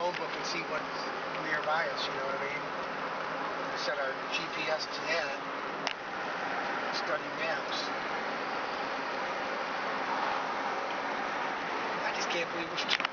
phone book and see what's nearby us, you know what I mean? We set our GPS to that, study maps. I just can't believe we're